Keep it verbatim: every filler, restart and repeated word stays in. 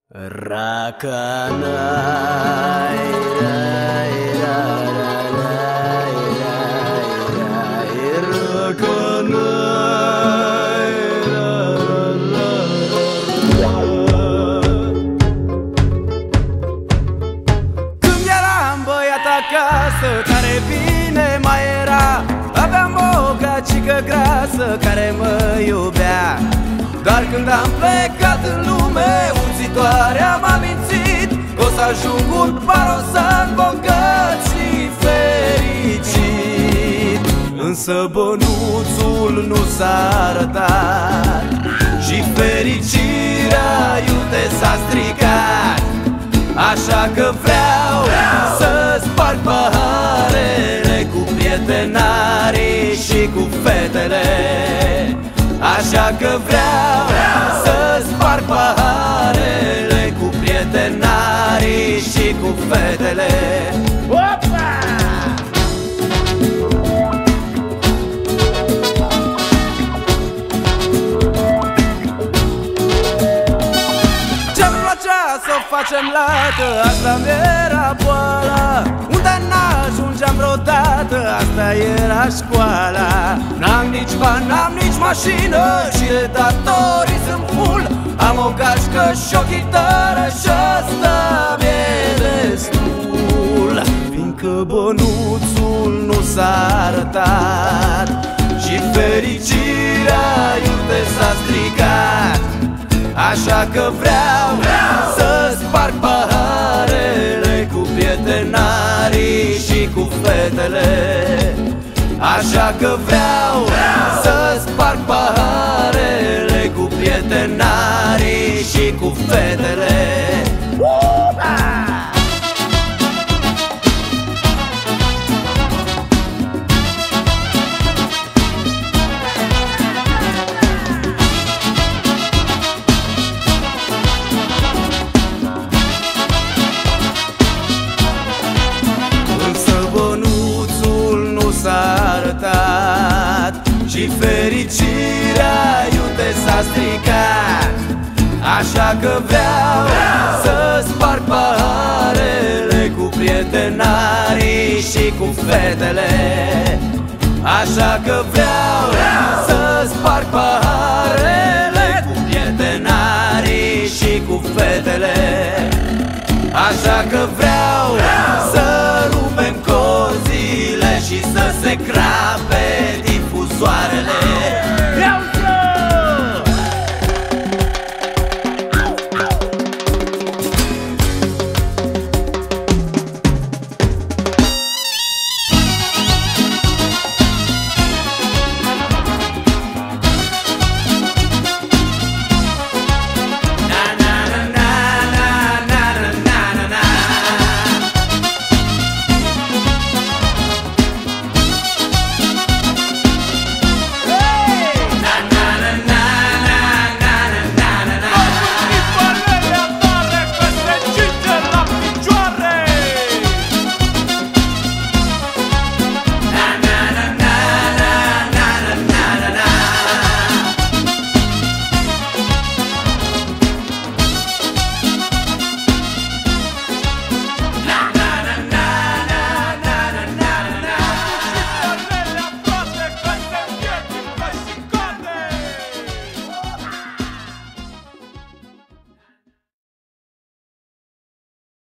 Acasă, care bine mai era. Aveam o gagică grasă care mă iubea. Dar când am plecat în lume, urțitoarea m-a mințit că o să ajung un parosan bogat și fericit. Însă bănuțul nu s-a arătat și fericirea iute s-a stricat. Așa că vreau să sparg paharele cu prietenarii și cu fetele. Așa că vreau să sparg paharele cu prietenarii și cu fetele. Opa! Să o facem lată, asta mi-era boala. Unde n-ajungeam vreodată, asta era școala. N-am nici bani, n-am nici mașină și redactorii sunt full. Am o gașcă și o chitară și asta mi-e destul. Fiindcă bănuțul nu s-a arătat și fericirea iute s-a stricat. Așa că vreau să sparg paharele cu prietenarii și cu fetele. Așa că vreau să sparg paharele cu prietenarii și cu fetele. Și fericirea iute s-a stricat. Așa că vreau să sparg paharele cu prietenarii și cu fetele. Așa că vreau să sparg paharele cu prietenarii și cu fetele. Așa că vreau să rupem cozile și să se crape difuzoarele.